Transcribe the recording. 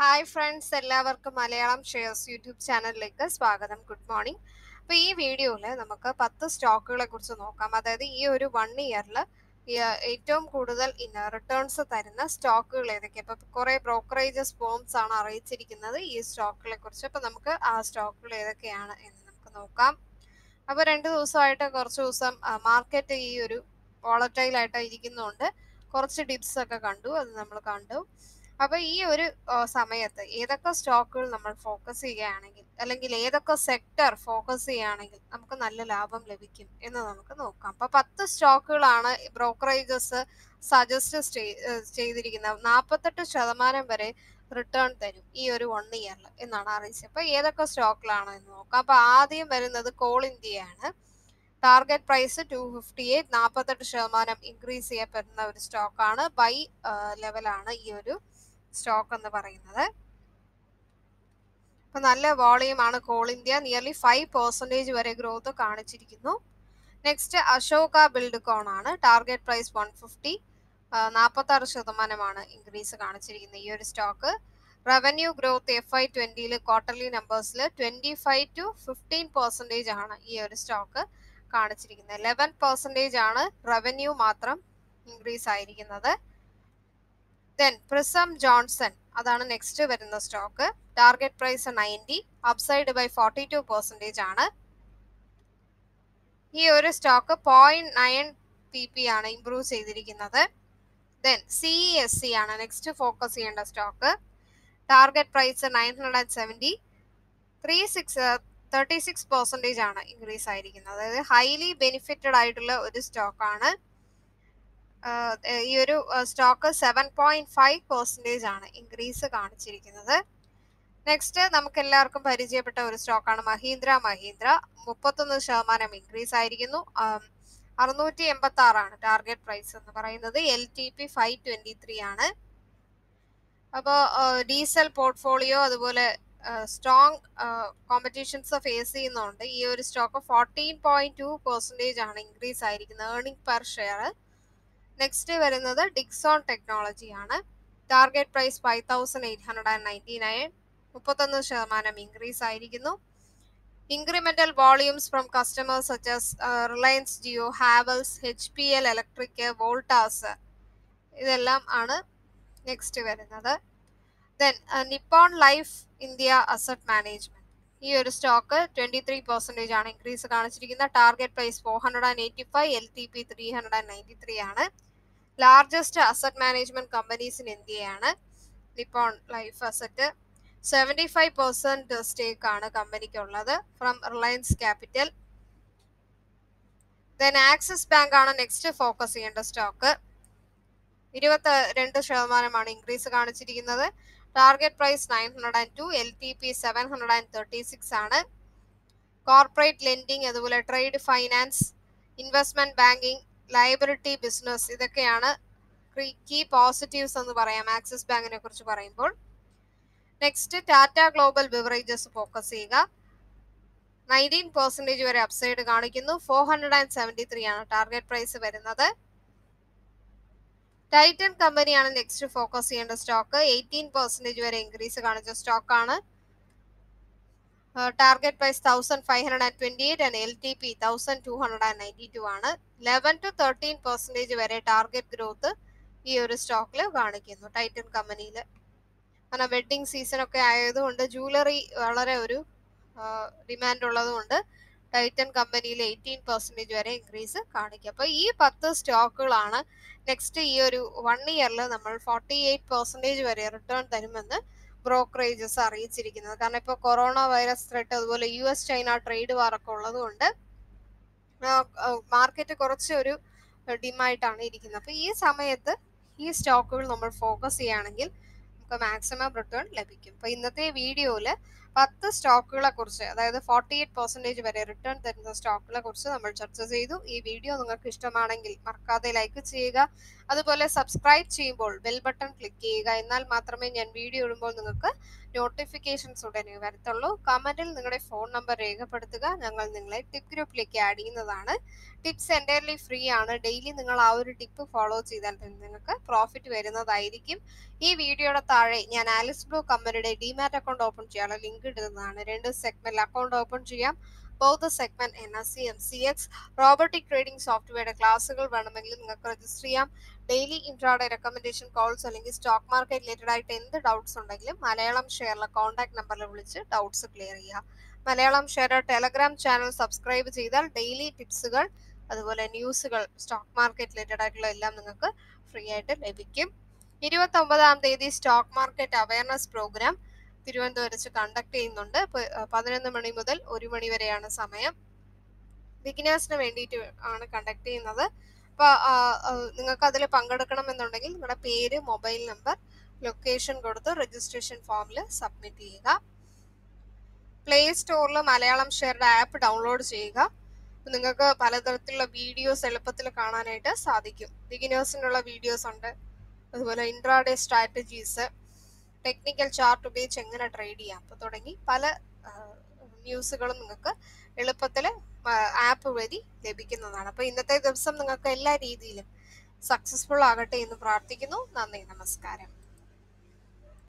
Hi friends, എല്ലാവർക്കും Malayalam shares YouTube ചാനലിലേക്ക് സ്വാഗതം. Good morning. അപ്പോൾ ഈ വീഡിയോയിൽ നമുക്ക് 10 സ്റ്റോക്കുകളെ കുറിച്ച് നോക്കാം. അതായത് ഈ ഒരു 1 ഇയറിൽ ഏറ്റവും കൂടുതൽ റിട്ടേൺസ് തരുന്ന സ്റ്റോക്കുകൾ ഏതൊക്കെയാണ്. അപ്പോൾ കുറേ ബ്രോക്കറേജസ് ഫേംസ് ആണ് അറിയിച്ചിരിക്കുന്നത് ഈ സ്റ്റോക്കുകളെ കുറിച്ച്. അപ്പോൾ നമുക്ക് ആ സ്റ്റോക്കുകൾ ഏതൊക്കെയാണ് എന്ന് നമുക്ക് നോക്കാം. അപ്പോൾ 2 ദിവസമായിട്ട് കുറച്ച് ദിവസം മാർക്കറ്റ് ഈ ഒരു വോളറ്റൈൽ ആയിട്ട് ഇരിക്കുന്നതുകൊണ്ട് കുറച്ച് ഡിപ്സ് ഒക്കെ കണ്ടു. അത് നമ്മൾ കണ്ടു. അപ്പൊ ഈ ഒരു സമയത്ത് ഏതൊക്കെ സ്റ്റോക്കുകൾ നമ്മൾ ഫോക്കസ് ചെയ്യുകയാണെങ്കിൽ അല്ലെങ്കിൽ ഏതൊക്കെ സെക്ടർ ഫോക്കസ് ചെയ്യുകയാണെങ്കിൽ നമുക്ക് നല്ല ലാഭം ലഭിക്കും എന്ന് നമുക്ക് നോക്കാം. അപ്പൊ 10 സ്റ്റോക്കുകളാണ് ബ്രോക്കറേജസ് സജസ്റ്റ് ചെയ്തിരിക്കുന്നത്. 48% വരെ റിട്ടേൺ തരും ഈ ഒരു 1 ഇയറിൽ എന്നാണ് അറിയിച്ചത്. അപ്പൊ ഏതൊക്കെ സ്റ്റോക്കിലാണ് എന്ന് നോക്കാം. അപ്പൊ ആദ്യം വരുന്നത് കോൾ ഇന്ത്യയാണ്. ടാർഗറ്റ് പ്രൈസ് 258, 48% ഇൻക്രീസ് ചെയ്യപ്പെടുന്ന ഒരു സ്റ്റോക്കാണ്. ബൈ ലെവലാണ് ഈ ഒരു സ്റ്റോക്ക് എന്ന് പറയുന്നത്. അപ്പൊ നല്ല വോളിയം ആണ് കോൾ ഇന്ത്യ. നിയർലി 5% വരെ ഗ്രോത്ത് കാണിച്ചിരിക്കുന്നു. നെക്സ്റ്റ് അശോക ബിൽഡ്കോൺ ആണ്. ടാർഗറ്റ് പ്രൈസ് 150, 46% ഇൻക്രീസ് കാണിച്ചിരിക്കുന്നത് ഈ ഒരു stock. Revenue growth FY20 quarterly നമ്പേഴ്സിൽ 25 to 15% ആണ് ഈ ഒരു സ്റ്റോക്ക് കാണിച്ചിരിക്കുന്നത്. 11% ആണ് റവന്യൂ മാത്രം ഇൻക്രീസ് ആയിരിക്കുന്നത്. ദെൻ പ്രിസം ജോൺസൺ, അതാണ് നെക്സ്റ്റ് വരുന്ന stock. Target price 90, upside by 42% ആണ്. ഈ ഒരു സ്റ്റോക്ക് 0.9 PP ആണ് ഇംപ്രൂവ് ചെയ്തിരിക്കുന്നത്. ദെൻ CESC ആണ് നെക്സ്റ്റ് ഫോക്കസ് ചെയ്യേണ്ട സ്റ്റോക്ക്. ടാർഗറ്റ് പ്രൈസ് 970, 36% ആണ് ഇൻക്രീസ് ആയിരിക്കുന്നത്. അതായത് ഹൈലി ബെനിഫിറ്റഡ് ആയിട്ടുള്ള ഒരു സ്റ്റോക്കാണ്. ഈ ഒരു സ്റ്റോക്ക് 7.5% ആണ് ഇൻക്രീസ് കാണിച്ചിരിക്കുന്നത്. നെക്സ്റ്റ് നമുക്ക് എല്ലാവർക്കും പരിചയപ്പെട്ട ഒരു സ്റ്റോക്കാണ് മഹീന്ദ്ര. 31% ഇൻക്രീസ് ആയിരിക്കുന്നു. 686 ആണ് ടാർഗറ്റ് പ്രൈസ് എന്ന് പറയുന്നത്. LTP 523 ആണ്. അപ്പോൾ ഡീസൽ പോർട്ട്ഫോളിയോ അതുപോലെ സ്ട്രോങ് കോമ്പറ്റീഷൻസ് ഫേസ് ചെയ്യുന്നുണ്ട്. ഈ ഒരു സ്റ്റോക്ക് 14.2% ആണ് ഇൻക്രീസ് ആയിരിക്കുന്നത് ഏർണിംഗ് പെർ ഷെയർ. നെക്സ്റ്റ് വരുന്നത് ഡിക്സോൺ ടെക്നോളജി ആണ്. ടാർഗറ്റ് പ്രൈസ് 5899, 31% ഇൻക്രീസ് ആയിരിക്കുന്നു. Incremental volumes from customers such as Reliance Jio, Havells, HPL electric, Voltas, ഇതെല്ലാം ആണ് നെക്സ്റ്റ് വരുന്നത്. Then Nippon life India asset management, ഈ ഒരു സ്റ്റോക്ക് 23% ആണ് ഇൻക്രീസ് കാണിച്ചിരിക്കുന്നത്. ടാർഗറ്റ് പ്രൈസ് 485, LTP 393 ആണ്. Largest asset management companies in ഇന്ത്യയാണ് നിപ്പോൺ ലൈഫ് അസറ്റ്. 75% സ്റ്റേക്ക് ആണ് കമ്പനിക്കുള്ളത് from Reliance capital. Then Axis bank ആണ് നെക്സ്റ്റ് ഫോക്കസ് ചെയ്യേണ്ട സ്റ്റോക്ക്. 22% ഇൻക്രീസ് കാണിച്ചിരിക്കുന്നത്. ടാർഗറ്റ് പ്രൈസ് 902, LTP 736 ആണ്. കോർപ്പറേറ്റ് ലെൻഡിങ് അതുപോലെ trade finance, investment banking, liability business, ഇതൊക്കെയാണ് കീ പോസിറ്റീവ്സ് എന്ന് പറയാം ആക്സിസ് ബാങ്കിനെ കുറിച്ച് പറയുമ്പോൾ. Next Tata global beverages focus ചെയ്യുക. 19% വരെ അപ്സൈഡ് കാണിക്കുന്നു. 473 ആണ് ടാർഗറ്റ് പ്രൈസ് വരുന്നത്. ടൈറ്റൻ കമ്പനിയാണ് നെക്സ്റ്റ് ഫോക്കസ് ചെയ്യേണ്ട സ്റ്റോക്ക്. 18% വരെ ഇൻക്രീസ് കാണിച്ച സ്റ്റോക്കാണ്. ടാർഗറ്റ് പ്രൈസ് 1528 ആൻഡ് LTP 1292 ആണ്. 11 to 13% വരെ ടാർഗറ്റ് ഗ്രോത്ത് ഈ ഒരു സ്റ്റോക്കിൽ കാണിക്കുന്നു ടൈറ്റൻ കമ്പനിയിൽ. കാരണം വെഡ്ഡിങ് സീസൺ ഒക്കെ ആയതുകൊണ്ട് ജൂവലറി വളരെ ഒരു ഡിമാൻഡ് ഉള്ളതുകൊണ്ട് ടൈറ്റൻ കമ്പനിയിൽ 18% വരെ ഇൻക്രീസ് കാണിക്കും. അപ്പോൾ ഈ 10 സ്റ്റോക്കുകളാണ് നെക്സ്റ്റ് ഈ ഒരു 1 ഇയറിൽ നമ്മൾ 48% വരെ റിട്ടേൺ തരുമെന്ന് ബ്രോക്കറേജസ് അറിയിച്ചിരിക്കുന്നത്. കാരണം ഇപ്പോൾ കൊറോണ വൈറസ് ത്രെട്ട് അതുപോലെ US ചൈന ട്രേഡ് വാറൊക്കെ ഉള്ളത് കൊണ്ട് മാർക്കറ്റ് കുറച്ച് ഒരു ഡിമായിട്ടാണ് ഇരിക്കുന്നത്. അപ്പോൾ ഈ സമയത്ത് ഈ സ്റ്റോക്കുകൾ നമ്മൾ ഫോക്കസ് ചെയ്യുകയാണെങ്കിൽ നമുക്ക് മാക്സിമം റിട്ടേൺ ലഭിക്കും. അപ്പോൾ ഇന്നത്തെ വീഡിയോയിൽ 10 സ്റ്റോക്കുകളെ കുറിച്ച്, അതായത് 48% വരെ റിട്ടേൺ തരുന്ന സ്റ്റോക്കുകളെ കുറിച്ച് നമ്മൾ ചർച്ച ചെയ്തു. ഈ വീഡിയോ നിങ്ങൾക്ക് ഇഷ്ടമാണെങ്കിൽ മറക്കാതെ ലൈക്ക് ചെയ്യുക. അതുപോലെ സബ്സ്ക്രൈബ് ചെയ്യുമ്പോൾ ബെൽ ബട്ടൺ ക്ലിക്ക് ചെയ്യുക. എന്നാൽ മാത്രമേ ഞാൻ വീഡിയോ ഇടുമ്പോൾ നിങ്ങൾക്ക് നോട്ടിഫിക്കേഷൻസ് ഉടനെ വരത്തുള്ളൂ. കമന്റിൽ നിങ്ങളുടെ ഫോൺ നമ്പർ രേഖപ്പെടുത്തുക. ഞങ്ങൾ നിങ്ങളെ ടിപ്പ് ഗ്രൂപ്പിലേക്ക് ആഡ് ചെയ്യുന്നതാണ്. ടിപ്സ് എൻ്റയർലി ഫ്രീ ആണ്. ഡെയിലി നിങ്ങൾ ആ ഒരു ടിപ്പ് ഫോളോ ചെയ്താൽ നിങ്ങൾക്ക് പ്രോഫിറ്റ് വരുന്നതായിരിക്കും. ഈ വീഡിയോയുടെ താഴെ ഞാൻ ആലിസ് ബ്ലൂ കമ്പനിയുടെ ഡിമാറ്റ് അക്കൗണ്ട് ഓപ്പൺ ചെയ്യാനുള്ള ലിങ്ക് ഇടുന്നതാണ്. 2 സെഗ്മെന്റിൽ അക്കൗണ്ട് ഓപ്പൺ ചെയ്യാം. Both segment NSE MCX robotic trading സോഫ്റ്റ്വെയറുടെ ക്ലാസ്സുകൾ വേണമെങ്കിൽ നിങ്ങൾക്ക് രജിസ്റ്റർ ചെയ്യാം. ഡെയിലി ഇൻട്രാഡേ റെക്കമെൻഡേഷൻ കോൾസ് അല്ലെങ്കിൽ സ്റ്റോക്ക് മാർക്കറ്റ് റിലേറ്റഡ് ആയിട്ട് എന്ത് ഡൗട്ട്സ് ഉണ്ടെങ്കിലും മലയാളം ഷെയറിലെ കോൺടാക്ട് നമ്പറിൽ വിളിച്ച് ഡൗട്ട്സ് ക്ലിയർ ചെയ്യുക. Malayalam share telegram channel subscribe ചെയ്താൽ ഡെയിലി ടിപ്സുകൾ അതുപോലെ ന്യൂസുകൾ സ്റ്റോക്ക് മാർക്കറ്റ് റിലേറ്റഡ് ആയിട്ടുള്ള എല്ലാം നിങ്ങൾക്ക് ഫ്രീ ആയിട്ട് ലഭിക്കും. 29-ാം തീയതി സ്റ്റോക്ക് മാർക്കറ്റ് അവയർനെസ് പ്രോഗ്രാം തിരുവനന്തപുരത്ത് കണ്ടക്ട് ചെയ്യുന്നുണ്ട്. 11 മണി മുതൽ 1 മണി വരെയാണ് സമയം. ബിഗിനേഴ്സിന് വേണ്ടിയിട്ട് ആണ് കണ്ടക്ട് ചെയ്യുന്നത്. അപ്പോൾ നിങ്ങൾക്ക് അതിൽ പങ്കെടുക്കണം എന്നുണ്ടെങ്കിൽ നിങ്ങളുടെ പേര്, മൊബൈൽ നമ്പർ, ലൊക്കേഷൻ കൊടുത്ത് രജിസ്ട്രേഷൻ ഫോമിൽ സബ്മിറ്റ് ചെയ്യുക. പ്ലേ സ്റ്റോറിൽ മലയാളം ഷെയറുടെ ആപ്പ് ഡൗൺലോഡ് ചെയ്യുക. നിങ്ങൾക്ക് പലതരത്തിലുള്ള വീഡിയോസ് എളുപ്പത്തിൽ കാണാനായിട്ട് സാധിക്കും. ബിഗിനേഴ്സിനുള്ള വീഡിയോസ് ഉണ്ട്, അതുപോലെ ഇൻട്രാഡേ സ്ട്രാറ്റജീസ്, ടെക്നിക്കൽ ചാർട്ട് ഉപയോഗിച്ച് എങ്ങനെ ട്രേഡ് ചെയ്യാം തുടങ്ങി പല ന്യൂസുകളും നിങ്ങൾക്ക് എളുപ്പത്തിൽ ആപ്പ് വഴി ലഭിക്കുന്നതാണ്. അപ്പോൾ ഇന്നത്തെ ദിവസം നിങ്ങൾക്ക് എല്ലാ രീതിയിലും സക്സസ്ഫുൾ ആകട്ടെ എന്ന് പ്രാർത്ഥിക്കുന്നു. നന്ദി, നമസ്കാരം.